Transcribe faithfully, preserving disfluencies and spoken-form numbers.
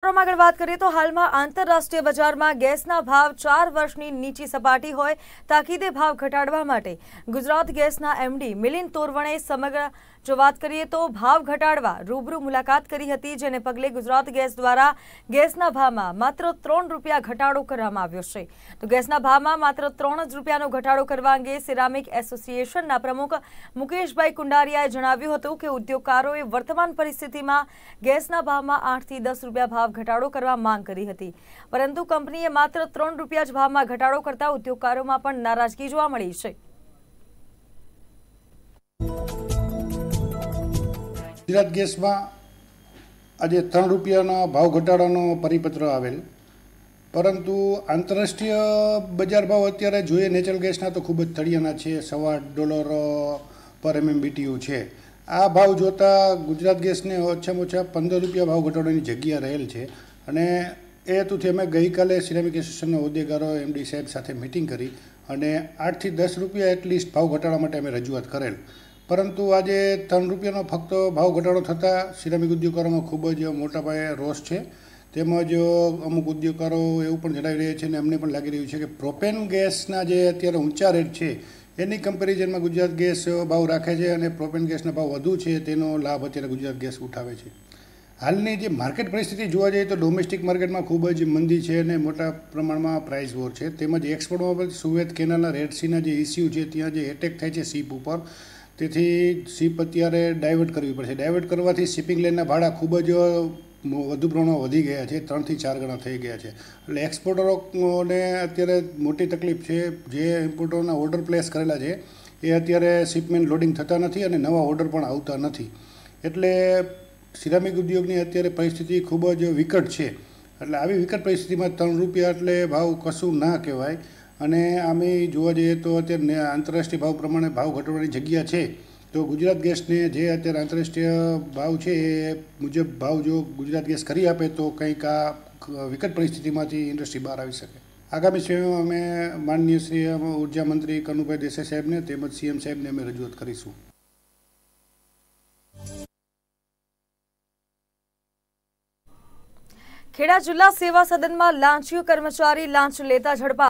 સમાચારોમાં આગળ વાત કરીએ તો હાલમાં આંતરરાષ્ટ્રીય બજારમાં ગેસના ભાવ ચાર વર્ષની નીચી સપાટી હોય તાકીદે ભાવ ઘટાડવા માટે ગુજરાત ગેસના એમડી મિલિંદ તોરવણે સમગ્ર જો વાત કરીએ તો ભાવ ઘટાડવા રૂબરૂ મુલાકાત કરી હતી, જેને પગલે ગુજરાત ગેસ દ્વારા ગેસના ભાવમાં માત્ર ત્રણ રૂપિયા ઘટાડો કરવામાં આવ્યો છે। તો ગેસના ભાવમાં માત્ર ત્રણ જ રૂપિયાનો ઘટાડો કરવા અંગે સિરામિક એસોસિએશનના પ્રમુખ મુકેશભાઈ કુંડારિયાએ જણાવ્યું હતું કે ઉદ્યોગકારોએ વર્તમાન પરિસ્થિતિમાં ગેસના ભાવમાં આઠ થી દસ રૂપિયા ભાવ ઘટાડો કરવા માંગ કરી હતી, પરંતુ કંપનીએ માત્ર ત્રણ રૂપિયા જ ભાવમાં ઘટાડો કરતા ઉદ્યોગકારોમાં પણ નારાજગી જોવા મળી છે। ગુજરાત ગેસમાં આજે ત્રણ રૂપિયાના ભાવ ઘટાડાનો પરિપત્ર આવેલ, પરંતુ આંતરરાષ્ટ્રીય બજાર ભાવ અત્યારે જોઈએ નેચરલ ગેસના તો ખૂબ જ તળિયાના છે, સવા ડોલર પર એમએમબીટીયુ છે। આ ભાવ જોતાં ગુજરાત ગેસને ઓછામાં ઓછા પંદર રૂપિયા ભાવ ઘટાડવાની જગ્યા રહેલ છે અને એ હેતુથી અમે ગઈકાલે સિરામિક એસોસિએશનના હોદ્દેદારો એમડી સાહેબ સાથે મિટિંગ કરી અને આઠથી દસ રૂપિયા એટલીસ્ટ ભાવ ઘટાડવા માટે અમે રજૂઆત કરેલ, પરંતુ આજે ત્રણ રૂપિયાનો ફક્ત ભાવ ઘટાડો થતાં સિરામિક ઉદ્યોગકારોમાં ખૂબ જ મોટા પાયે રોષ છે। તેમજ અમુક ઉદ્યોગકારો એવું પણ જણાવી રહ્યા છે અને અમને પણ લાગી રહ્યું છે કે પ્રોપેન ગેસના જે અત્યારે ઊંચા રેટ છે એની કમ્પેરિઝનમાં ગુજરાત ગેસ ભાવ રાખે છે અને પ્રોપેન ગેસના ભાવ વધુ છે તેનો લાભ અત્યારે ગુજરાત ગેસ ઉઠાવે છે। હાલની જે માર્કેટ પરિસ્થિતિ જોવા જઈએ તો ડોમેસ્ટિક માર્કેટમાં ખૂબ જ મંદી છે અને મોટા પ્રમાણમાં પ્રાઇસ વોર છે, તેમજ એક્સપોર્ટમાં પણ સુએત કેનાલના રેડ સીના જે ઇસ્યુ છે ત્યાં જે એટેક થાય છે શિપ ઉપર, તેથી શિપ અત્યારે ડાયવર્ટ કરવી પડશે। ડાયવર્ટ કરવાથી શિપિંગ લાઇનના ભાડા ખૂબ જ વધુ પ્રમાણમાં વધી ગયા છે, ત્રણથી ચાર ગણા થઈ ગયા છે, એટલે એક્સપોર્ટરોને અત્યારે મોટી તકલીફ છે। જે ઇમ્પોર્ટરોના ઓર્ડર પ્લેસ કરેલા છે એ અત્યારે શિપમેન્ટ લોડિંગ થતા નથી અને નવા ઓર્ડર પણ આવતા નથી, એટલે સિરામિક ઉદ્યોગની અત્યારે પરિસ્થિતિ ખૂબ જ વિકટ છે। એટલે આવી વિકટ પરિસ્થિતિમાં ત્રણ રૂપિયા એટલે ભાવ કશું ના કહેવાય અને આમે જોવા જઈએ તો અત્યારે આંતરરાષ્ટ્રીય ભાવ પ્રમાણે ભાવ ઘટાડવાની જગ્યા છે, તો ગુજરાત ગેસને જે અત્યારે આંતરરાષ્ટ્રીય ભાવ છે એ મુજબ ભાવ જો ગુજરાત ગેસ કરી આપે તો કંઈક આ વિકટ પરિસ્થિતિમાંથી ઇન્ડસ્ટ્રી બહાર આવી શકે। આગામી સમયમાં અમે માનનીય શ્રી ઉર્જા મંત્રી કનુભાઈ દેસાઈ સાહેબને તેમજ સીએમ સાહેબને અમે રજૂઆત કરીશું। ખેડા જિલ્લા સેવા સદનમાં લાંચીય કર્મચારી લાંચ લેતા ઝડપાયા।